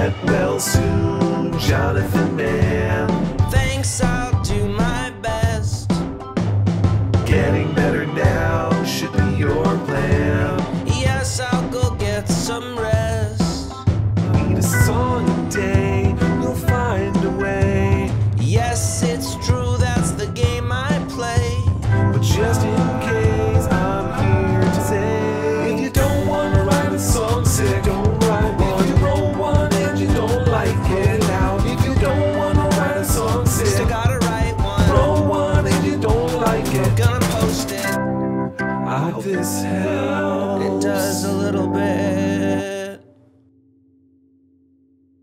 get well soon, Jonathan Mann. Thanks, I'll do my best. Getting better now should be your plan. Yes, I'll go get some rest. Need a song a day, we'll find a way. Yes, it's true, that's the game I play. But just in